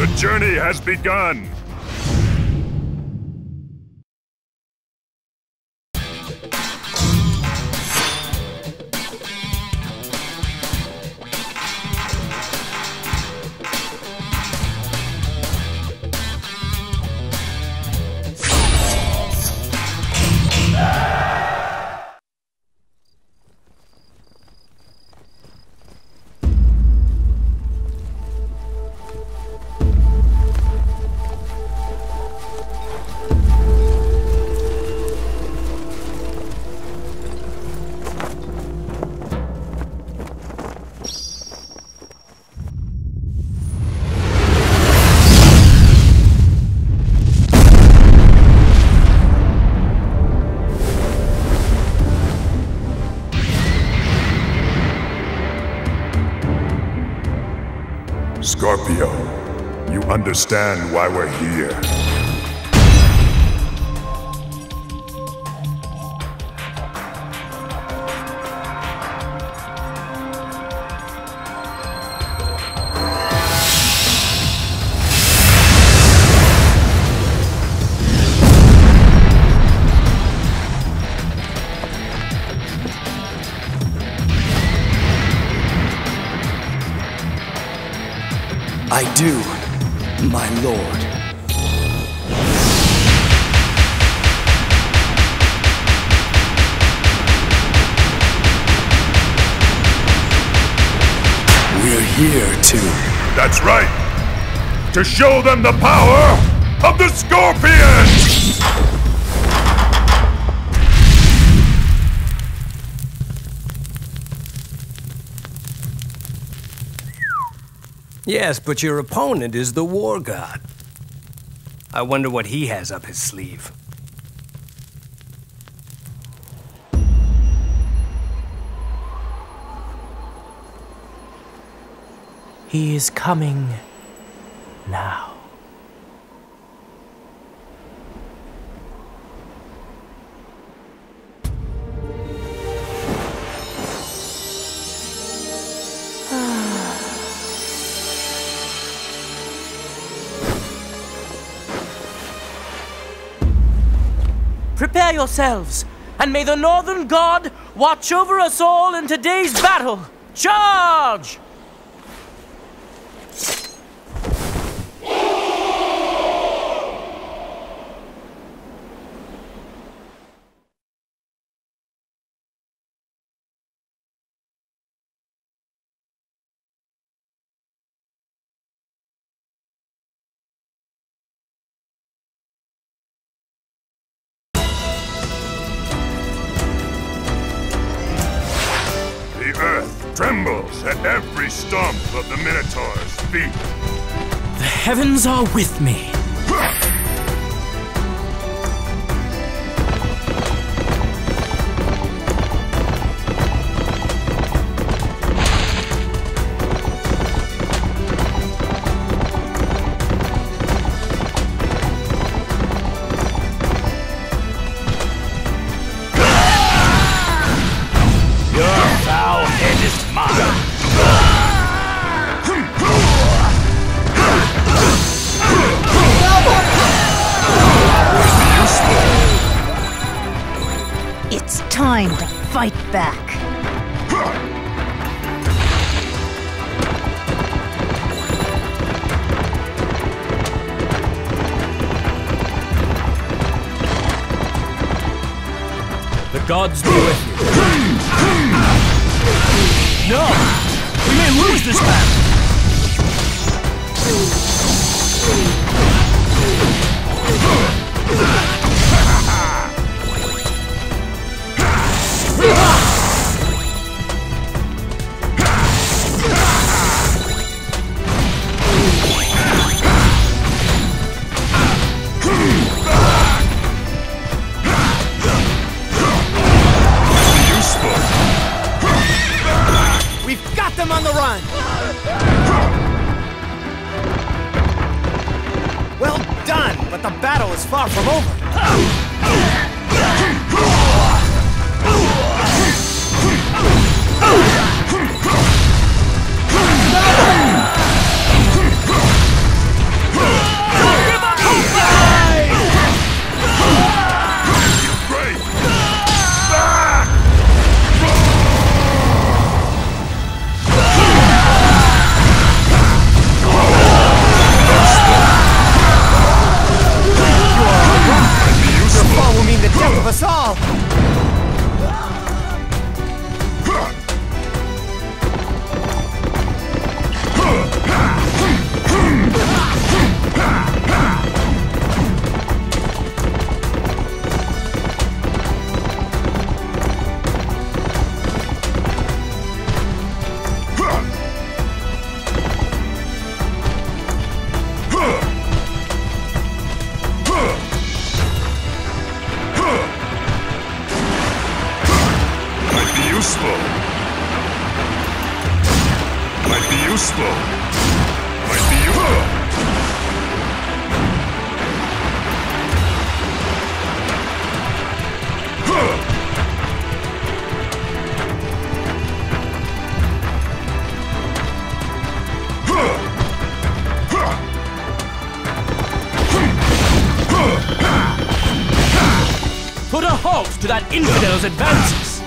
journey has begun! Scorpio, you understand why we're here. I do, my lord. We're here to... That's right! To show them the power of the Scorpions! Yes, but your opponent is the war god. I wonder what he has up his sleeve. He is coming now. Prepare yourselves, and may the Northern God watch over us all in today's battle! Charge! Trembles at every stomp of the Minotaur's feet. The heavens are with me. Time to fight back. The gods be with you. No! We may lose this battle! We've got them on the run! Well done, but the battle is far from over. put a halt to that infidel's advances.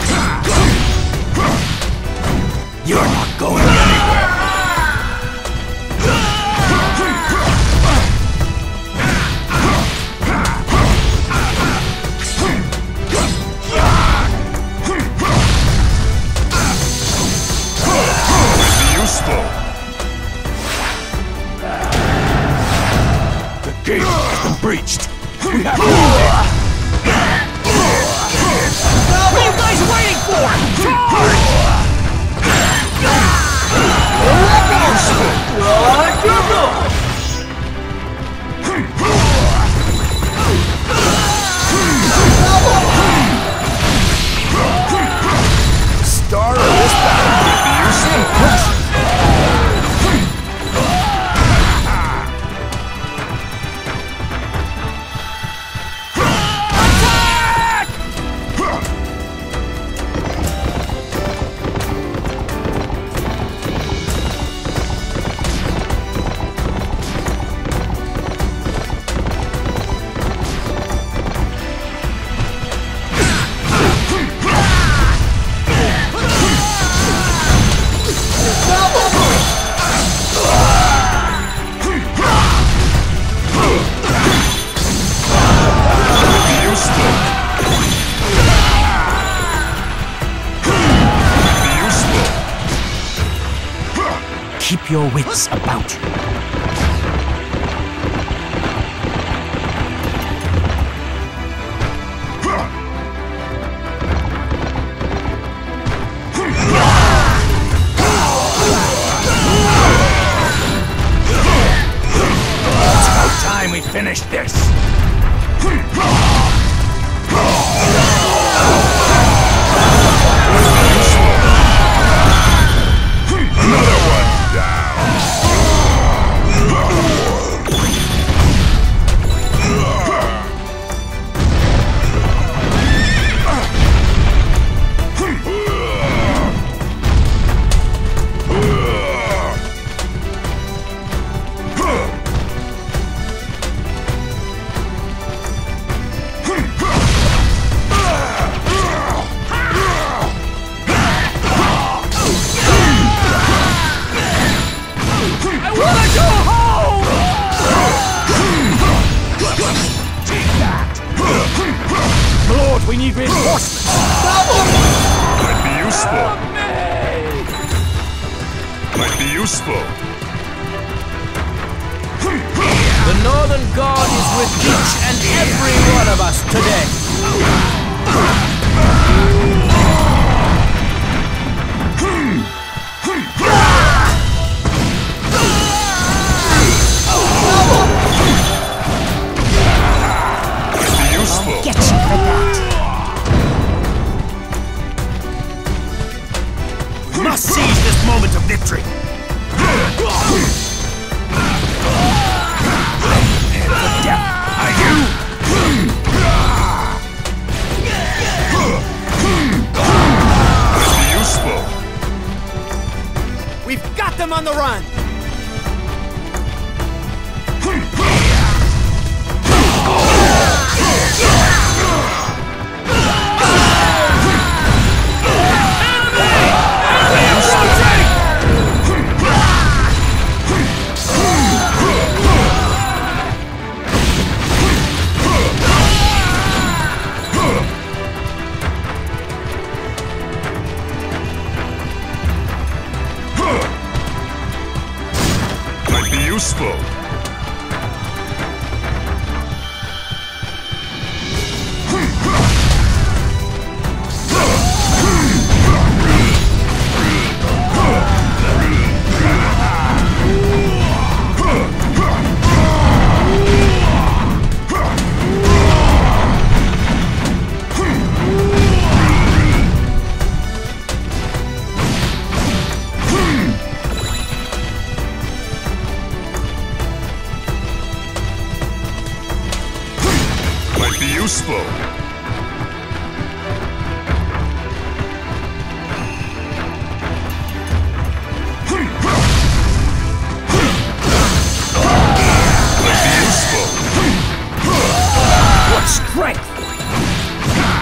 You're not going anywhere. Useful. The gate has been breached. We have to move it. What are you guys waiting for? The start of this battle will be useful. Keep your wits about you. It's about time we finish this. Another one down. We need reinforcements! Might be useful. Might be useful. The Northern God is with each and every one of us today. Might be useful. Get you for that. We must seize this moment of victory. Are you? Might be useful. We've got them on the run. Might be useful. Might be useful. Might be useful. What strength!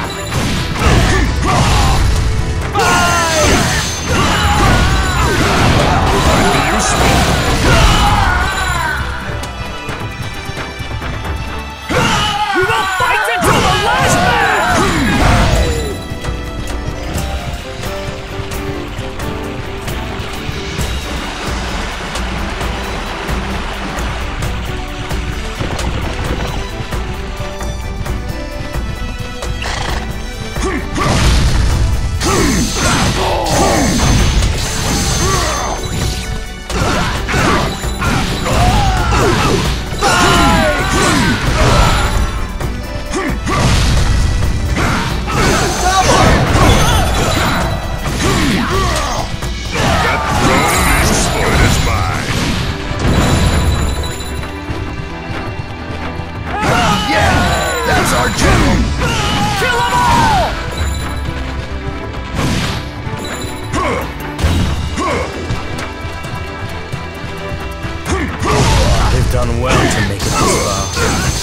done well to make it this far.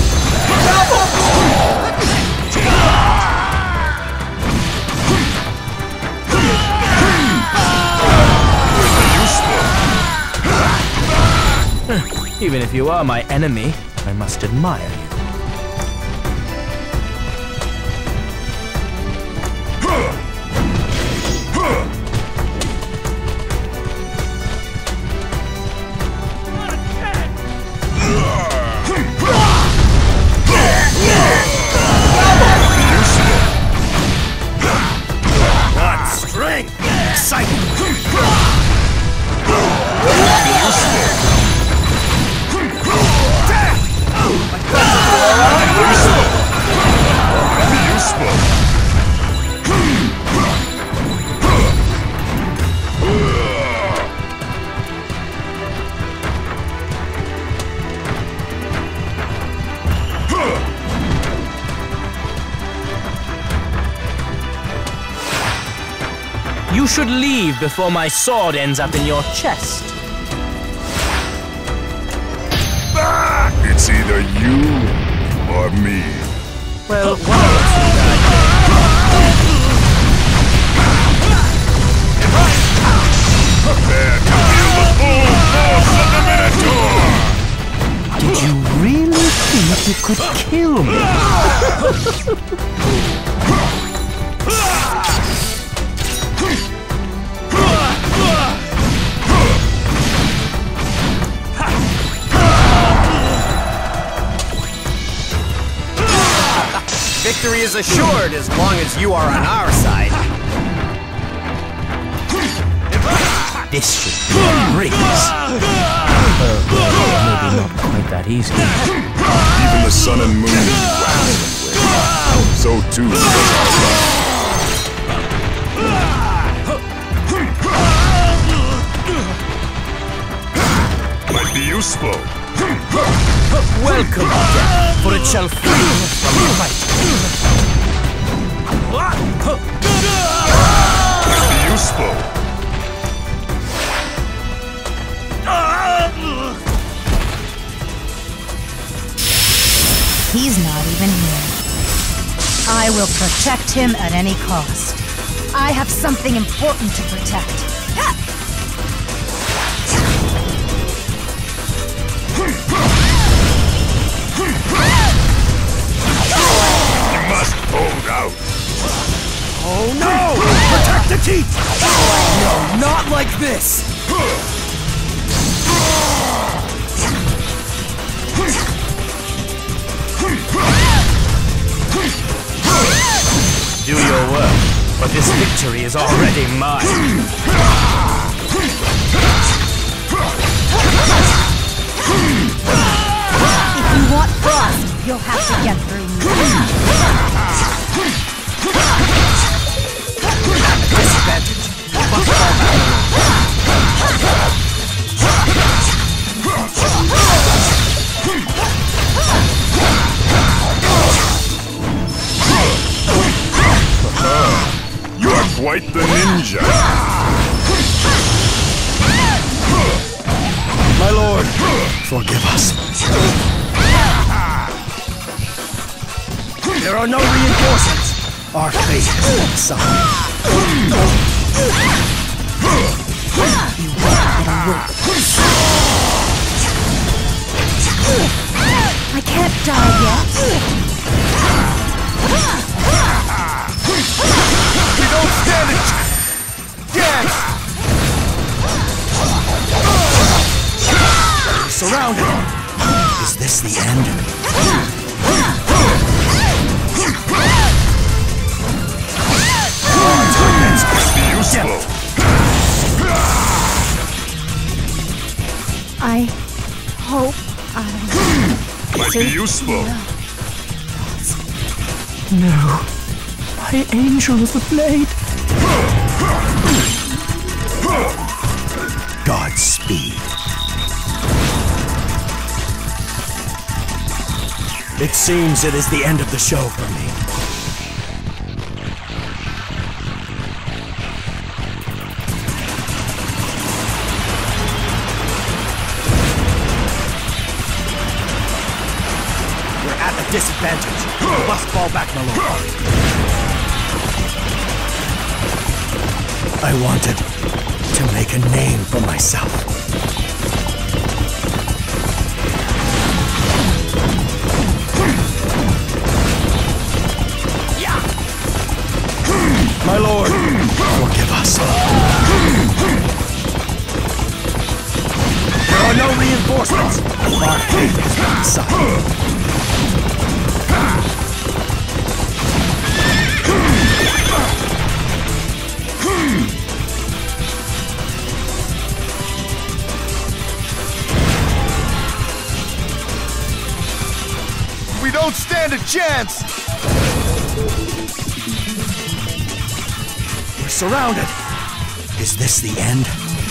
Even if you are my enemy, I must admire you. What strength! Exciting! You should leave before my sword ends up in your chest. It's either you or me. Well, one of us will die. Prepare to feel the full force of the Minotaur! Did you really think you could kill me? Victory is assured as long as you are on our side. This should be a breeze. Maybe not quite that easy. Even the sun and moon wax and wane. So too does our love. Might be useful. Welcome, death, for it shall free us from the fight. Might be useful. He's not even here. I will protect him at any cost. I have something important to protect. You must hold out. Oh no! Protect the keep! No, not like this! Do your work, but this victory is already mine. If you want frost, you'll have to get through me. Disadvantage. Must fall back. You're quite the ninja. My lord, forgive us. There are no reinforcements. Our fate has been decided. You won't get away. I can't die yet. You don't stand a chance! Surrounded. Is this the end? Useful. I hope Might be useful. No. My angel of the blade. Godspeed. It seems it is the end of the show for me. disadvantage. You must fall back, my lord. I wanted to make a name for myself. My lord, forgive us. There are no reinforcements. Our fate is not decided. We don't stand a chance! We're surrounded. Is this the end?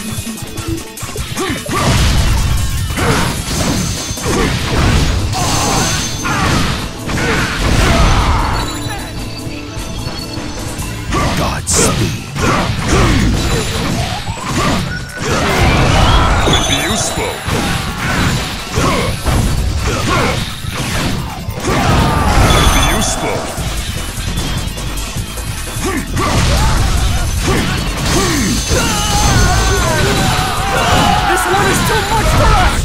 Godspeed. Could be useful. Could be useful. This one is too much for us!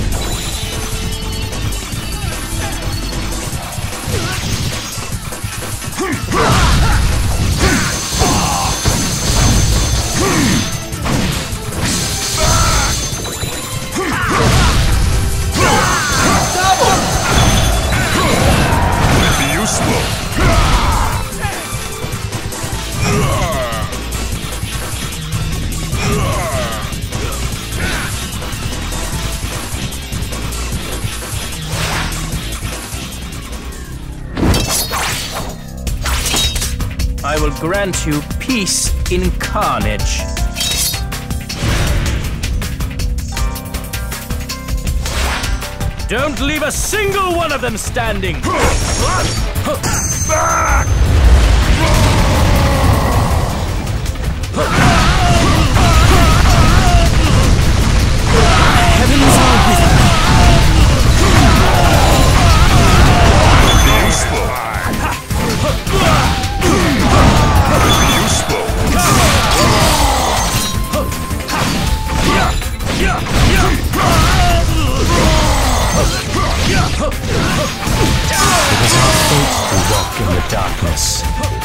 Could be useful. I will grant you peace in carnage. Don't leave a single one of them standing! Back! Heavens are with me! Useful. Useful. It is our fate to walk in the darkness.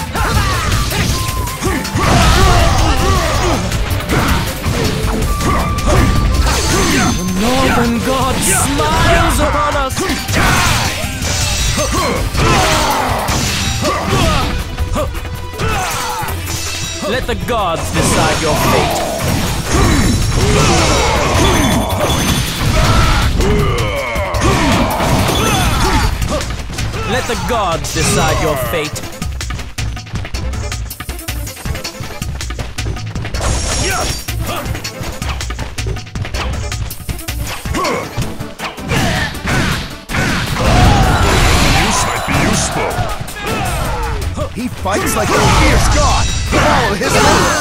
The Northern God smiles upon us! Let the gods decide your fate. Let the gods decide your fate. This might be useful. He fights like a fierce god! Follow his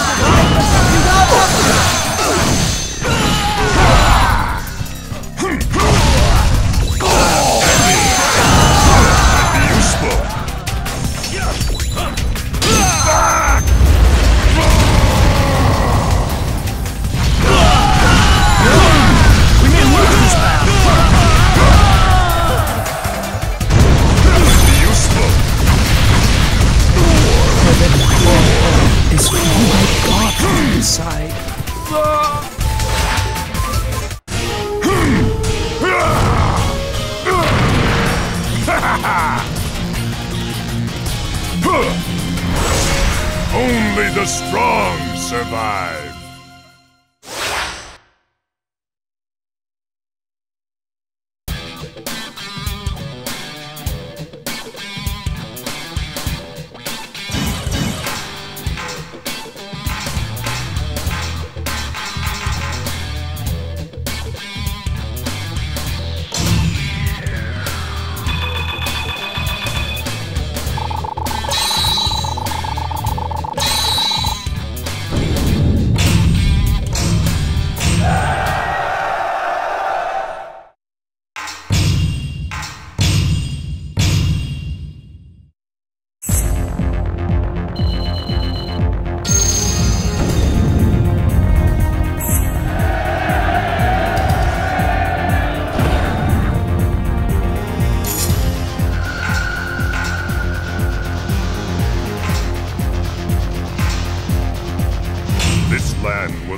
Only the strong survive.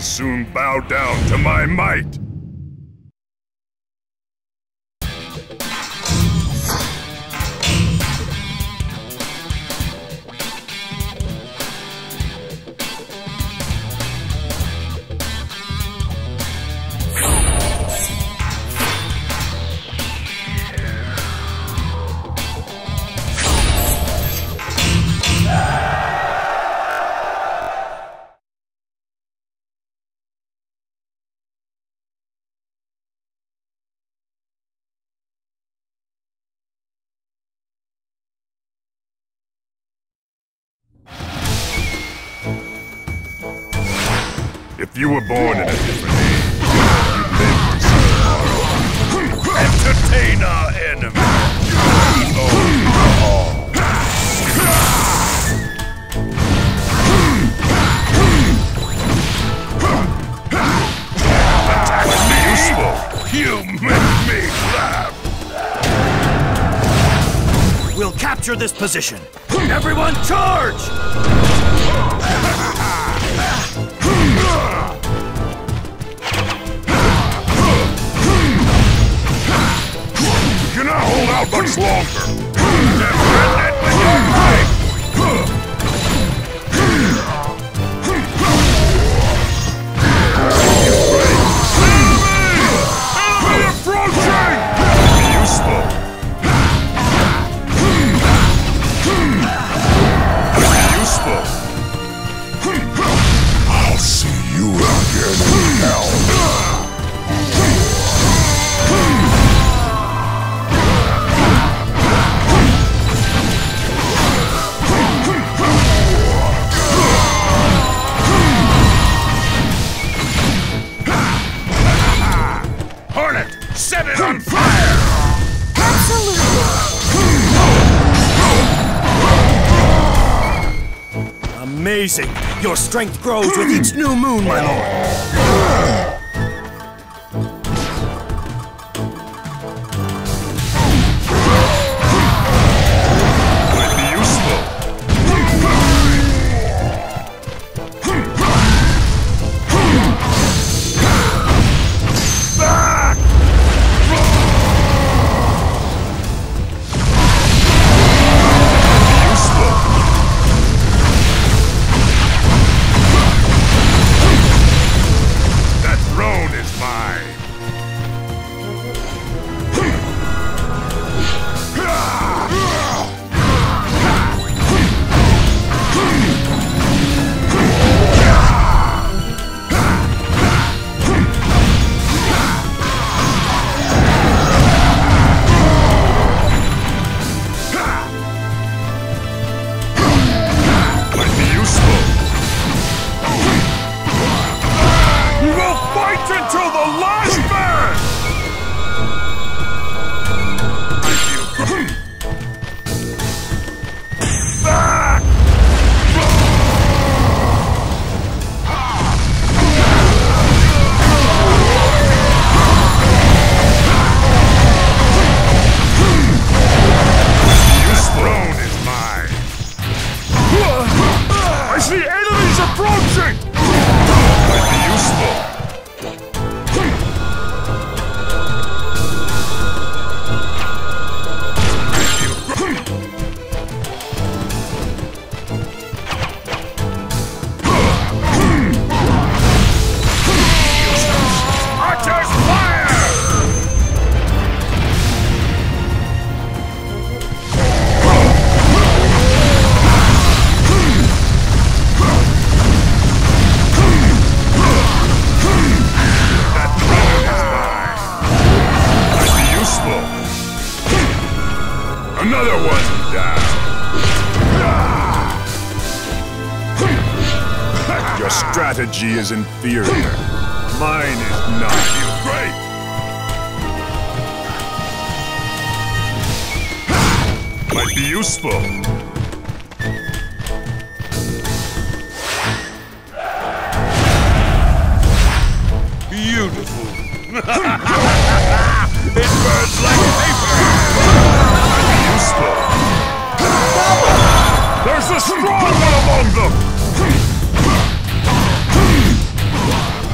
soon bow down to my might. If you were born in a different age, you'd live to see tomorrow. Entertain our enemy. We own all. Attack me, useful. You make me laugh. We'll capture this position. Everyone charge! You cannot hold out much longer! Defend it with your might! Enemy approaching! Useful! Useful! I'll see you again in hell! Set it on fire! Absolutely! Amazing! Your strength grows with each new moon, my lord! Might be useful! Another one down! Your strategy is inferior. Mine is not. Great! Might be useful. Beautiful. It burns like paper. Useful. There's a strong one among them.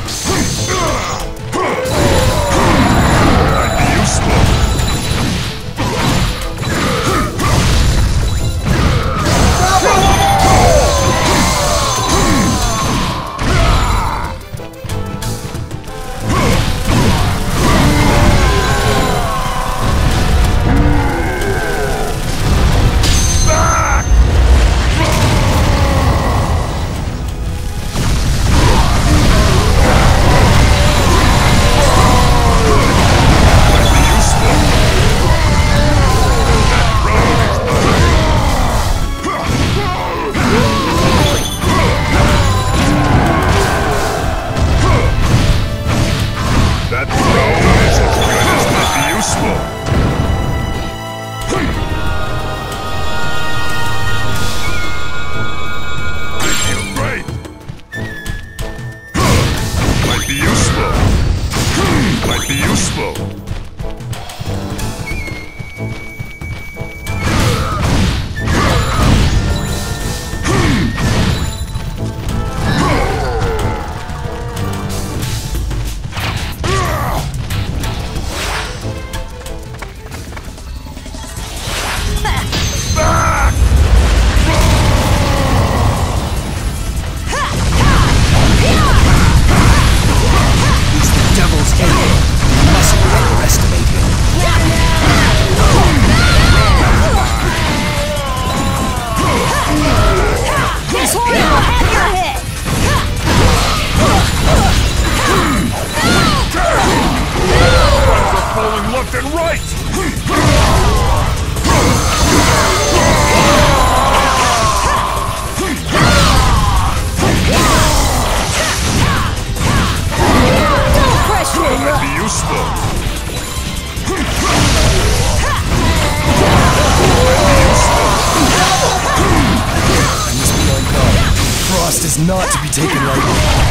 Not to be taken lightly.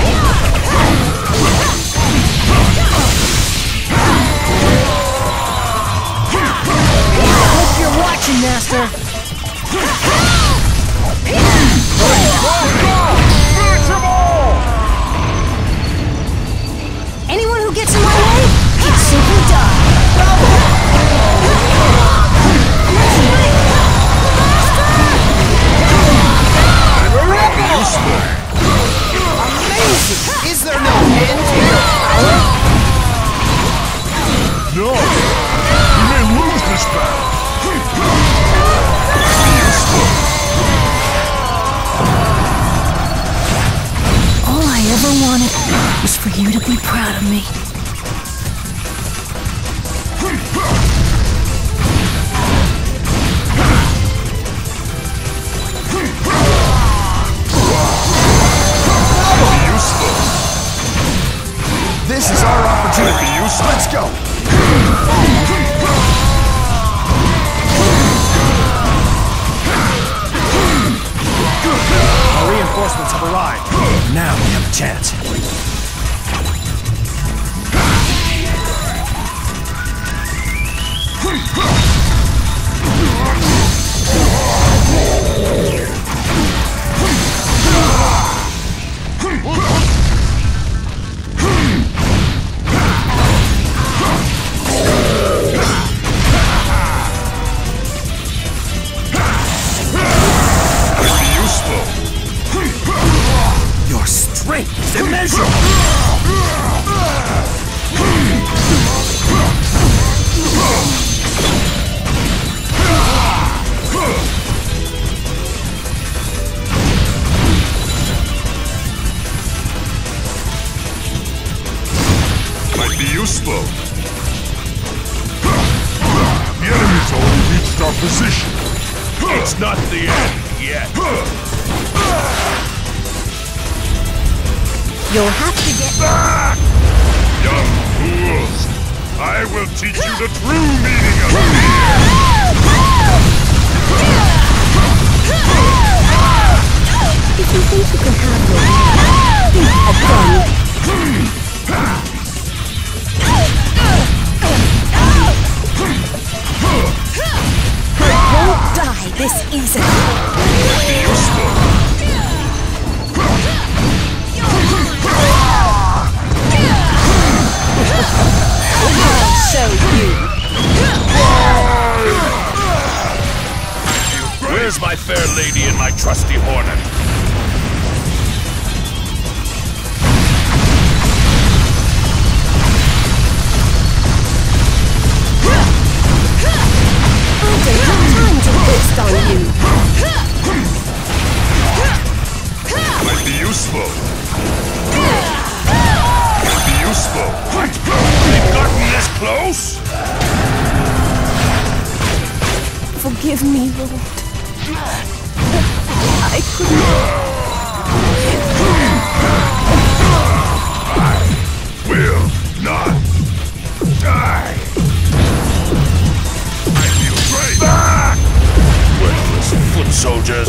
Hope you're watching, Master. Anyone who gets in my way can simply die. Is there no end to your power? No! We may lose this battle! All I ever wanted was for you to be proud of me. This is our opportunity. Let's go. Our reinforcements have arrived. Now we have a chance. Your strength is immeasurable! Might be useful. The enemy's already reached our position. It's not the end yet. You'll have to get Back! Young fools! I will teach you the true meaning of fear! If you think you can have your think again. I won't die this easy. I'll show you. Where's my fair lady and my trusty hornet? I don't have time to waste on you. Might be useful. Might be useful. What? They've gotten this close? Forgive me, Lord. I could not. I will not die. I feel great. Back! Worthless foot soldiers.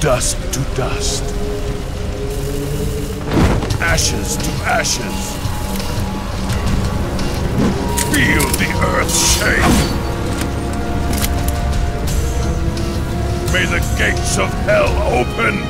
Dust to dust. Ashes to ashes. Feel the earth shake. May the gates of hell open.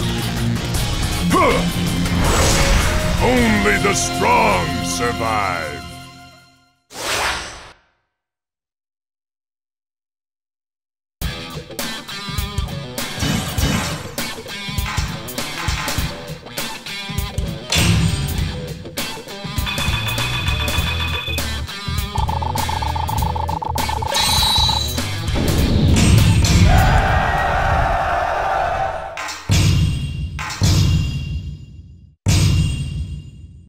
Only the strong survive.